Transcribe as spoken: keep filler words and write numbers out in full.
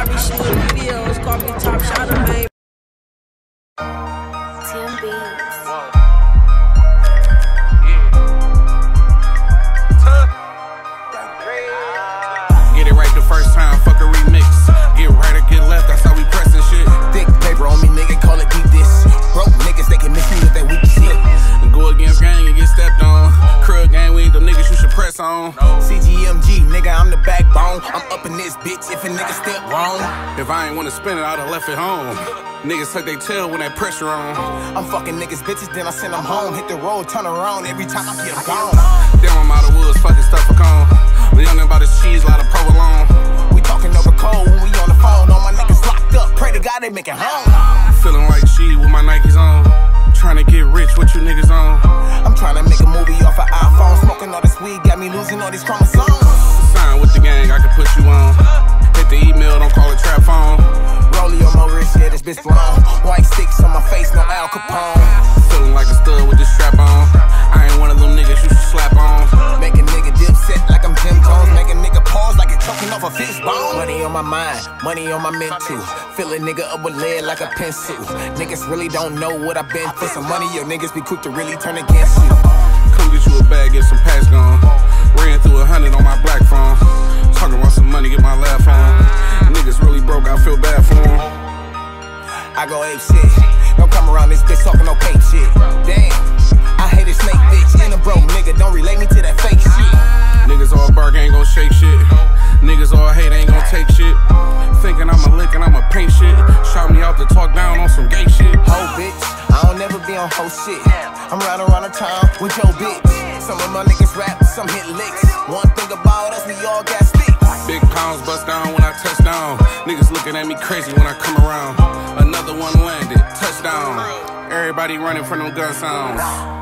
I be shooting videos, call me top shotter, babe. Tim Beats. Get it right the first time, fuck a remix. Get right or get left, that's how we pressin' shit. Thick paper on me, nigga, call it deep this. Broke niggas, they can miss me with that weak shit. And go against gang and get stepped on. Crud gang, we ain't them niggas you should press on. C G M G, nigga, I'm the backbone. I'm up in this bitch if a nigga step wrong. If I ain't wanna spend it, I'd have left it home. Niggas tuck they tail when that pressure on. I'm fucking niggas bitches, then I send them home. Hit the road, turn around, every time I get them gone. Damn, I'm out of woods, fucking stuff a cone. We young about his cheese, lot of provolone. We talking over cold when we on the phone. All my niggas locked up, pray to God they make it home. Feeling like she with my Nikes on. Trying to get rich, what you niggas on? I'm trying to make a movie off an iPhone. Smoking all this weed, got me losing all these chromosomes. Sign with the gang, I can put you on. Hit the email, don't call it trap phone. Rollie on my wrist, yeah, this bitch blown. White sticks on my face, no Al Capone. Feeling like a stud with this strap on. I ain't one of them niggas you should slap on. Make a nigga dip set like I'm Jim Jones. Make a nigga pause like it's choking off a fish bone. Money on my mind, money on my mental. Fill a nigga up with lead like a pencil. Niggas really don't know what I've been for. Some money, your niggas be quick to really turn against you. Come get you a bag, get some packs gone. Ran through a hundred on my black phone. Talking about some money, get my laugh on. Niggas really broke, I feel bad for them. I go ape shit. Don't come around this bitch talking no fake shit. Damn, I hate a snake bitch. In a broke nigga, don't relate me to that fake shit. Niggas all bark, ain't gon' shake shit. Niggas all hate, ain't gon' take shit. Thinking I'm a lick and I'm a paint shit. Shout me out to talk down on some gay shit. Ho bitch, I don't never be on ho shit. I'm riding around the town with your bitch. Some of my niggas rap, some hit licks. One thing about us, we all got sticks. Big pounds bust down when I touch down. Niggas looking at me crazy when I come around. Another one landed, touchdown. Everybody running from them gun sounds.